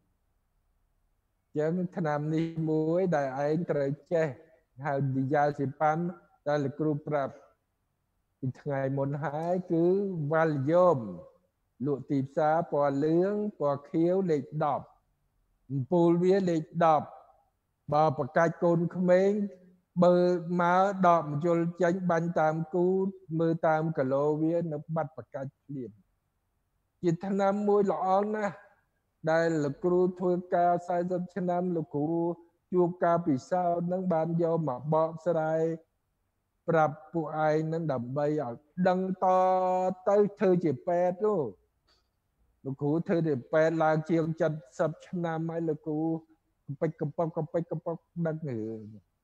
ចឹងថ្នាំនេះមួយដែលឯងត្រូវចេះហៅឌីយ៉ាសេប៉ាន់ដែលលោកគ្រូប្រាប់ពីថ្ងៃមុនហើយគឺវ៉ាល់យូមលក់ទីផ្សារពណ៌លឿងពណ៌ខៀវលេខដប់អំពូលវាលេខដប់បើប្រកាច់កូនក្មេងបើមកដកមជុលចេញបាញ់តាមគូមើលតាមគីឡូវានៅបាត់ប្រកាច់ភ្លាមជាថ្នាំមួយល្អណាស់ដែលលោកគ្រូធ្វើការសែនសិបឆ្នាំលោកគ្រូជួបការពិសោធន៍នឹងបានយកមកបកស្រាយប្រាប់ពួកឯងនឹងដើម្បីឲ្យដឹងតទៅធ្វើជាពេទ្យនោះលោកគ្រូធ្វើជាពេទ្យឡើងជាងเจ็ดสิบឆ្នាំហើយលោកគ្រូកំពេចកំប៉ុកកំពេចកំប៉ុកដឹងរឿង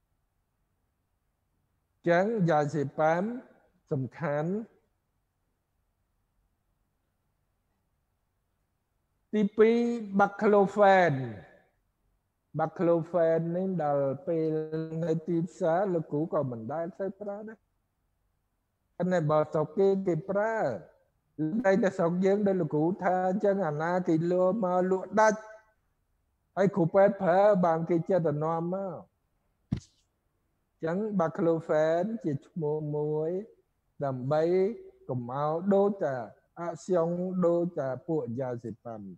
ចឹងយ៉ាសេប៉ាំសំខាន់ទីពីរបាក់ក្លូហ្វេនបាក់ក្លូហ្វេននេះដល់ពេលនៅទីផ្សារលោកគ្រូក៏មិនដែលទៅប្រើដែរប៉ុន្តែបើស្រុកគេគេប្រើតែតែស្រុកយើងដោយលោកគ្រូថាអញ្ចឹងអាណាគេលួមកលក់ដាច់ហើយគ្រូពេទ្យប្រើបានគេចិត្តទៅនាំមកអញ្ចឹងបាក់ក្លូហ្វេនជាឈ្មោះមួយដើម្បីកុំឲ្យដូចតែអាក់ស្យុងដូចតែពួកយ៉ាសេប៉ាំ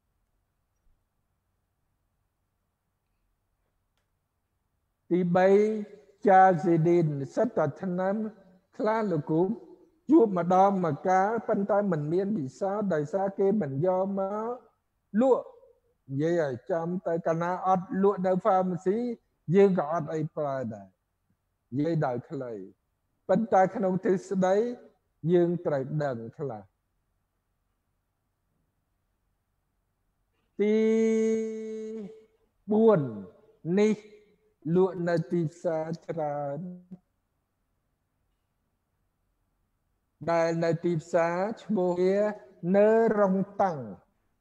ទីបីចាស៊ីឌីនសិតតែឆ្នាំខ្លះលោកគ្រូជួបម្ដងមកកាលប៉ុន្តែមិនមានពិសោធន៍ដោយសារគេមិនយកមកលក់និយាយឲ្យចំទៅកាលណាអត់លក់នៅ pharmacy យើងក៏អត់អីប្រើដែរនិយាយដោយខ្លីប៉ុន្តែក្នុងទ្រឹស្ដីយើងត្រូវដឹងខ្លះទីបួននេះលក់នៅទីផ្សារច្រើនដែលនៅទីផ្សារឈ្មោះវានៅរងតាំង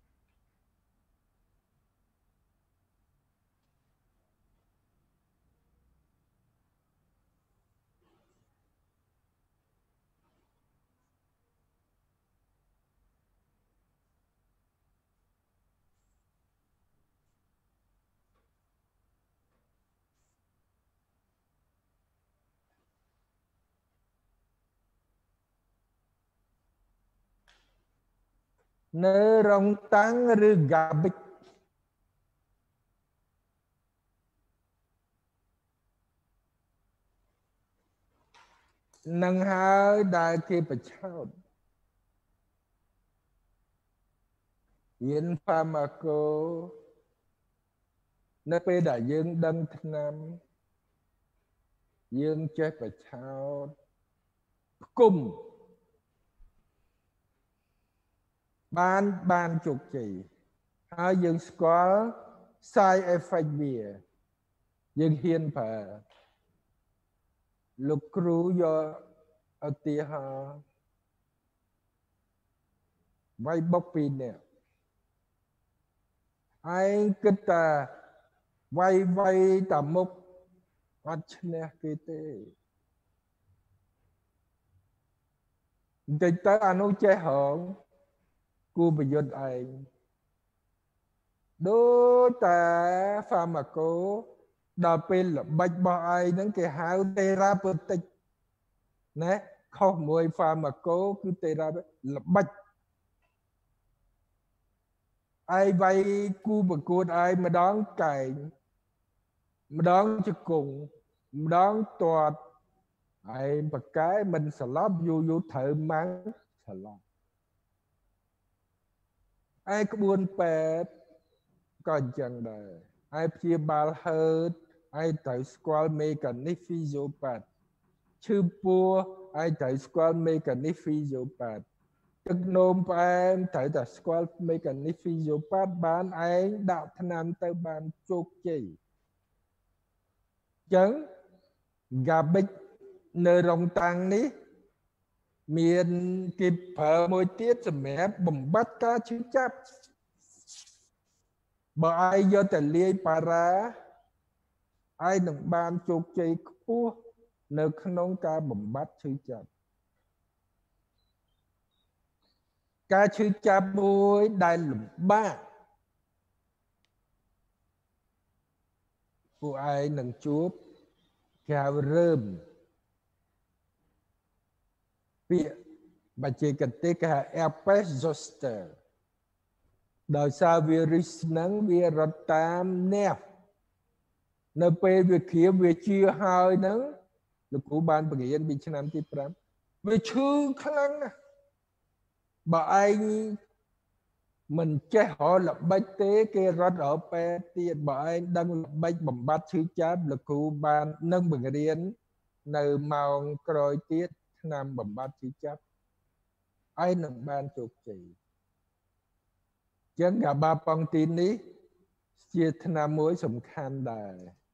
នៅរងតាំងឬកាបិចនឹងហើយដែលគេប្រឆោតរៀនហ្វាម៉ាកូនៅពេលដែលយើងដឹងថ្នាំយើងចេះប្រឆោតផ្គុំបានបានជោគជ័យហើយយើងស្គាល់ side effect វាយើងហ៊ានប្រើលោកគ្រូយកឧទាហរណ៍វាយបុកពីរនាក់ឯងគិតថាវាយវាយតាមុខអត់ឈ្នះគេទេបន្តិចទៅអានោះចេះហងគូប្រយុទ្ធឯងដូចតែហ្វាម៉ាកូដល់ពេលល្បិចរបស់ឯងហ្នឹងគេហៅតេរ៉ាពេទិកណាខុសមួយហ្វាម៉ាកូគឺតេរ៉ាល្បិចឯងវាយគូប្រកួតឯងម្ដងកែងម្ដងជង្គង់ម្ដងទាត់ឯងបកែមិនស្លាប់យូរយូរត្រូវម៉ាំងស្លាប់ឯក្បួនពេទ្យក៏អញ្ចឹងដែរឯព្យាបាលហឺតឯត្រូវស្គាល់មេកានីសហ្វីស៊ីយ៉ូប៉ាតឈឺពោះឯត្រូវស្គាល់មេកានីសហ្វីស៊ីយ៉ូប៉ាតទឹកនោមផ្អែមត្រូវតែស្គាល់មេកានីសហ្វីស៊ីយ៉ូប៉ាតបានឯងដាក់ថ្នាំទៅបានជោគជ័យអញ្ចឹង garbage នៅរងតាំងនេះមានគេប្រើមួយទៀតសម្រាប់បំបត្តិការឈឺចាប់បើឯងយកតែលាយប៉ារ៉ាឯងនឹងបានជោគជ័យខ្ពស់នៅក្នុងការបំបត្តិឈឺចាប់ការឈឺចាប់មួយដែលលំបាកពួកឯងនឹងជួបគេហៅរើមពាក្យបច្ចេកទេសគេហៅ herpes zoster ដោយសារវីរុសហ្នឹងវារត់តាមnerveនៅពេលវាគ្រាមវាជឿហើយហ្នឹងលោកគ្រូបានបង្រៀនពីឆ្នាំទីប្រាំវាឈឺខ្លាំងណាស់បើឯងមិនចេះរកល្បិចទេគេរត់រកពេទ្យទៀតបើឯងដឹងល្បិចបំបត្តិឈឺចាប់លោកគ្រូបាននឹងបង្រៀននៅម៉ោងក្រោយទៀតឆ្នាំបំបត្តិឈឺចាប់ឯងនឹងបានជោគជ័យចឹងកាបាប៉ង់ទីននេះជាថ្នាំមួយសំខាន់ដែរ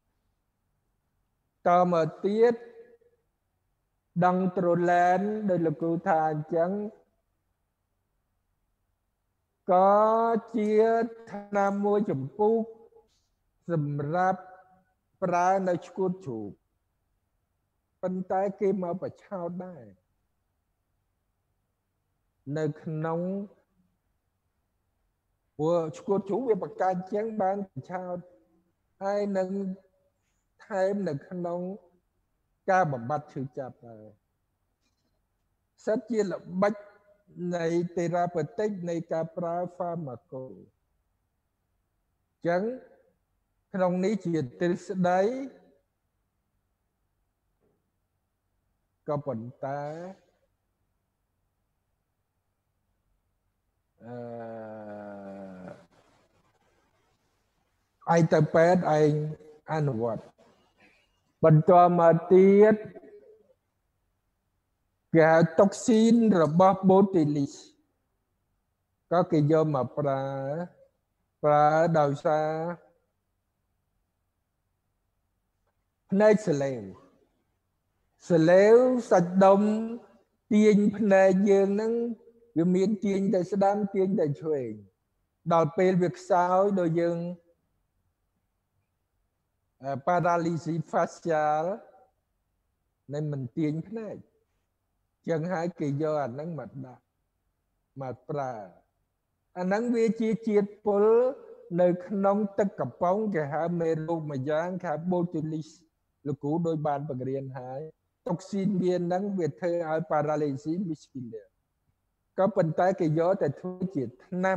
តមកទៀតដងត្រូលែនដោយលោកគ្រូថាអញ្ចឹងក៏ជាថ្នាំមួយចម្ពោះសម្រាប់ប្រើនៅឆ្កួតជ្រូកប៉ុន្តែគេមកបច្ឆោតដែរនៅក្នុងព្រោះឆ្កួតជ្រូកវាបកាច់ជាងបានបច្ឆោតហើយនឹងថែមនៅក្នុងការបំបត្តិឈឺចាប់ដែរសិតជាល្បិចនៃតេរ៉ាពេទិកនៃការប្រើហ្វាម៉ាកូអញ្ចឹងក្នុងនេះជាទ្រឹស្ដីក៏ប៉ុន្តែអឺឯងទៅពេទ្យឯងអនុវត្តបន្តមកទៀតគេហៅតុកស៊ីនរបស់ Botulism ក៏គេយកមកប្រើប្រើដោយសារភ្នែកសលេវសលេវសាច់ដុំទាញភ្នែកយើងហ្នឹងវាមានទាញតែស្ដាំទាញតែឆ្វេងដល់ពេលវាខ្សោយដោយយើង paralysis facial នៃមិនទាញភ្នែកចឹងហើយគេយកអាហ្នឹងមកដាក់មកប្រើអាហ្នឹងវាជាជាតិពុលនៅក្នុងទឹកកំប៉ុងគេហៅមេរោគមួយយ៉ាងគេហៅ Botulism លោកគ្រូដោយបានបង្រៀនហើយតុកស៊ីនវាហ្នឹងវាធ្វើឲ្យ paralysis muscular ក៏ប៉ុន្តែគេយកតែធ្វើជាថ្នាំ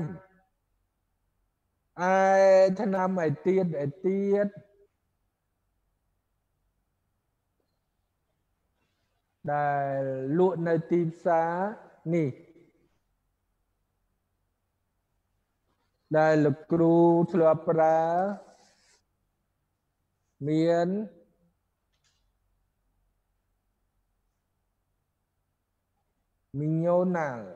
ឯថ្នាំឯទៀតឯទៀតដែលលក់នៅទីផ្សារនេះដែលលោកគ្រូធ្លាប់ប្រើមានមីញ៉ូណាល់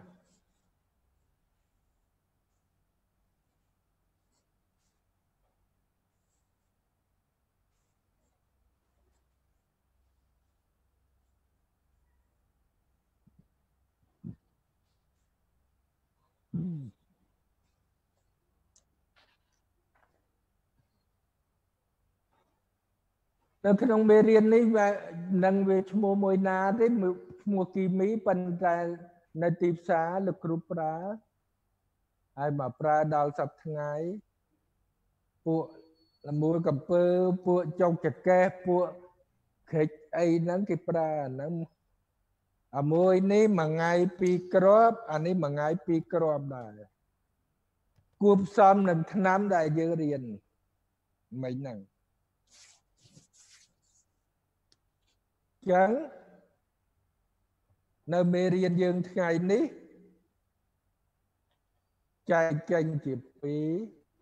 នៅក្នុងមេរៀននេះនឹងវាឈ្មោះមួយណាទេឈ្មោះគីមីប៉ុន្តែនៅទីផ្សារលោកគ្រូប្រើហើយមកប្រើដល់សប្តាហ៍ថ្ងៃពួកលមូលកំពើពួកចុកចកេះពួកក្រិចអីហ្នឹងគេប្រើហ្នឹងអាមួយនេះមួយថ្ងៃពីរគ្រាប់អានេះមួយថ្ងៃពីរគ្រាប់ដែរគួបផ្សំនឹងថ្នាំដែលយើងរៀនមិនហ្នឹងចឹងនៅមេរៀនយើងថ្ងៃនេះចែកចេញជាពីរ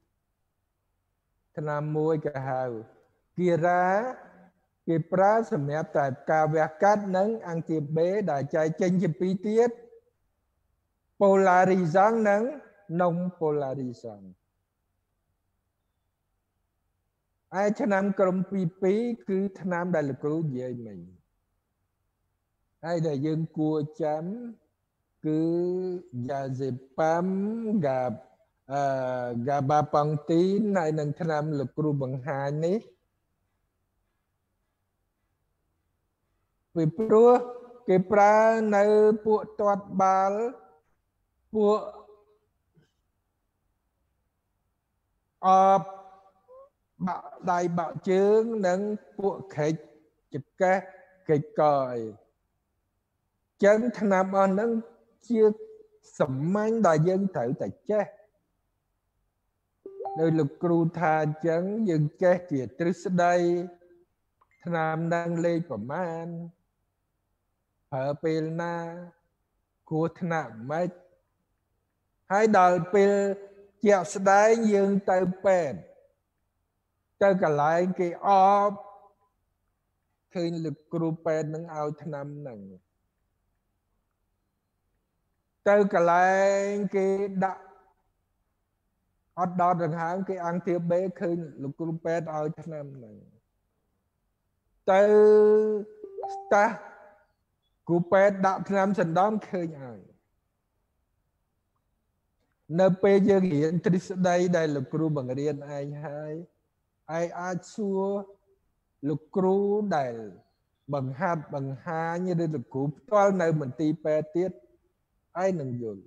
ថ្នាំមួយគេហៅគីរ៉ាគេប្រើសម្រាប់តែការវះកាត់និងអង្គាបេដែលចែកចេញជាពីរទៀត polarizant និង non polarizant ឯឆ្នាំក្រុមពីពីរគឺឆ្នាំដែលលោកគ្រូនិយាយមិញហើយដែលយើងគួរចាំគឺយ៉ាសេប៉ាំហ្កាអឺហ្កាបាប៉ង់ទីនហើយនឹងឆ្នាំលោកគ្រូបង្ហាញនេះពីព្រោះគេប្រើនៅពួកទាត់បាល់ពួកអបបាក់ដៃបាក់ជើងនិងពួកក្រិចចកេះក្រិចកអីចឹងថ្នាំអស់ហ្នឹងជាសាមញ្ញដែលយើងត្រូវតែចេះនៅលោកគ្រូថាអញ្ចឹងយើងចេះជាទ្រឹស្ដីថ្នាំនឹងលេខប្រមាណប្រើពេលណាគួរថ្នាក់ម៉េចហើយដល់ពេលជាក់ស្ដែងយើងទៅពេទ្យទៅកន្លែងគេអបឃើញលោកគ្រូពេទ្យនឹងឲ្យថ្នាំហ្នឹងទៅកន្លែងគេដាក់អត់ដល់ដង្ហើមគេអង្គាបេឃើញលោកគ្រូពេទ្យឲ្យថ្នាំហ្នឹងទៅស្តាស់គ្រូពេទ្យដាក់ថ្នាំសណ្ដំឃើញឲ្យនៅពេលយើងរៀនទ្រឹស្ដីដែលលោកគ្រូបង្រៀនឯងហើយឯងអាចសួរលោកគ្រូដែលបង្ហាត់បង្ហាញឬលោកគ្រូផ្ទាល់នៅមន្ទីរពេទ្យទៀតឯងនឹងយល់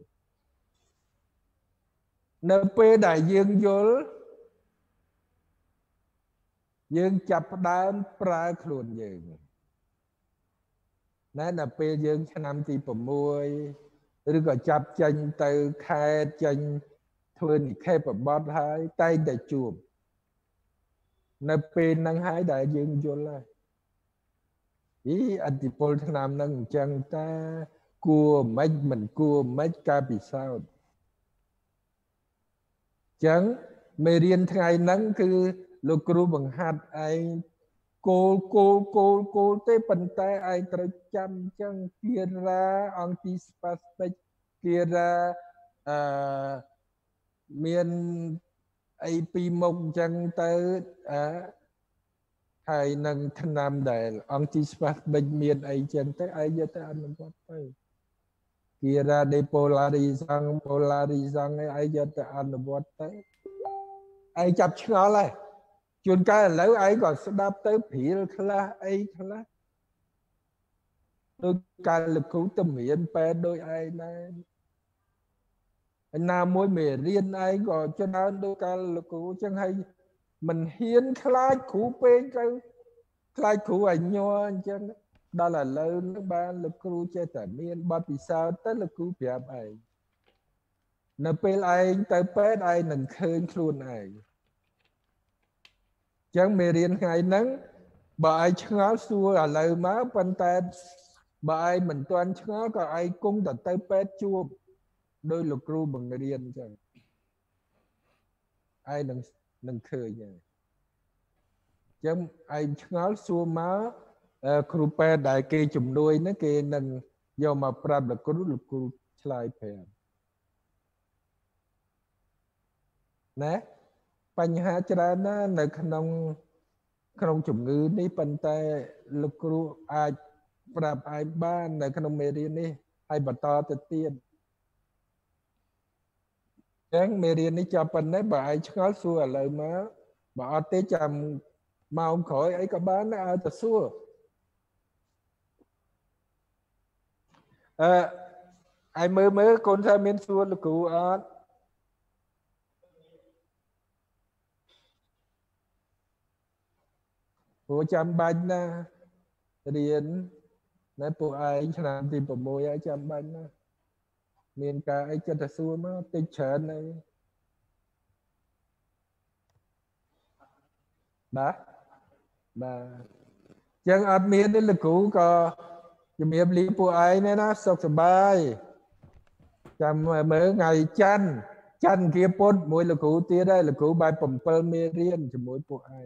នៅពេលដែលយើងយល់យើងចាប់ផ្ដើមប្រើខ្លួនយើងណែដល់ពេលយើងឆ្នាំទី6ឬក៏ចាប់ចេញទៅខេត្តចេញធ្វើនិក្ខេបបទហើយតែងតែជួបនៅពេលហ្នឹងហើយដែលយើងយល់ហើយអីអតិពលឆ្នាំហ្នឹងអញ្ចឹងតាគួរមិនមិនគួរមិនការពិសោធន៍អញ្ចឹងមេរៀនថ្ងៃហ្នឹងគឺលោកគ្រូបង្ហាត់ឯងគោលគោលគោលគោលទេប៉ុន្តែឯងត្រូវចាំអញ្ចឹងគៀរ៉ាអង្គទីស្ប៉ាស្តិកគៀរ៉ាអឺមានអីពីមុខអញ្ចឹងទៅអឺហើយនឹងថ្នាំដែលអង្គទីស្ប៉ាស្តិកមានអីអញ្ចឹងទៅឯងយកទៅអនុវត្តទៅគៀរ៉ាដេប៉ូឡារីសង់ប៉ូឡារីសង់ឯងយកទៅអនុវត្តទៅឯងចាប់ឆ្ងល់ហើយជួនកាលឥឡូវឯងក៏ស្ដាប់ទៅព្រាលខ្លះអីខ្លះដូចកាលលោកគ្រូទៅរៀនពេទ្យដូចឯងដែរណាមួយមេរៀនឯងក៏ច្រើនដូចកាលលោកគ្រូចឹងហើយមិនហ៊ានខ្លាចគ្រូពេកទៅខ្លាចគ្រូឲ្យញ័រអញ្ចឹងដល់ឥឡូវនេះបានលោកគ្រូចេះតែមានបទពិសោធន៍ទៅលោកគ្រូប្រាប់ឯងនៅពេលឯងទៅពេទ្យឯងនឹងឃើញខ្លួនឯងចឹងមេរៀនថ្ងៃហ្នឹងបើឯងឆ្ងល់សួរឥឡូវមកប៉ុន្តែ bà ai mình toàn ngó có ai cũng đã tới pet chua đôi lục ru bằng riêng chẳng ai đừng đừng khơi vậy chứ ai ngó xua má kêu pet đại kê chùm đuôi nó kê nâng do mà prab là có lục ru slide pet nèបញ្ហាច្រើនណាស់នៅក្នុងក្នុងជំងឺនេះប៉ុន្តែលោកគ្រូអាចប្រាប់ឯងបាននៅក្នុងមេរៀននេះហើយបន្តទៅទៀតចឹងមេរៀននេះចាប់ប៉ុណ្ណេះបើឯងឆ្ងល់សួរឥឡូវមកបើអត់ទេចាំម៉ោងក្រោយអីក៏បានដែរឲ្យទៅសួរអឺឯងមើលមើលកូនថាមានសួរលោកគ្រូអត់ព្រោះចាំបាច់ណារៀននៅពួកឯងឆ្នាំទី6ហើយចាំបាច់ណាមានការអីចិត្តទៅសួរមកតិចច្រើនអីបាទបាទចឹងអត់មានទេលោកគ្រូក៏ជំរាបលាពួកឯងណាសុខសប្បាយចាំមើលថ្ងៃច័ន្ទច័ន្ទគៀពុទ្ធមួយលោកគ្រូទៀតហើយលោកគ្រូបែប7មេរៀនជាមួយពួកឯង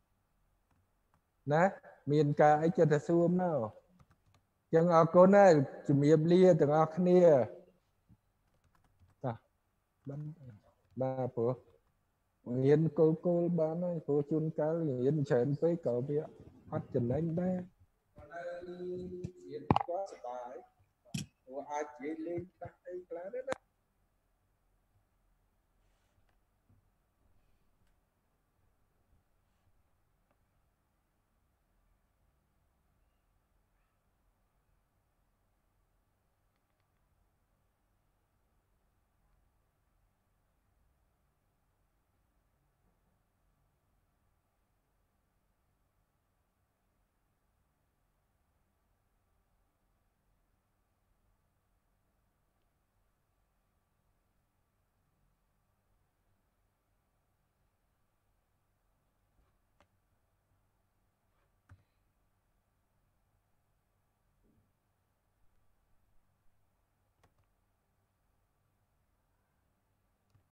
ណាមានការអីចិត្តទៅសួរមកចឹងអរគុណហើយជំរាបលាទាំងអស់គ្នាតាបានបាទព្រោះរៀនគោលគោលបានហើយព្រោះជួនកាលរៀនច្រើនពេកក៏វាអត់ចំណេញដែរនៅរៀនក៏សប្បាយព្រោះអាចនិយាយលេងតាក់អី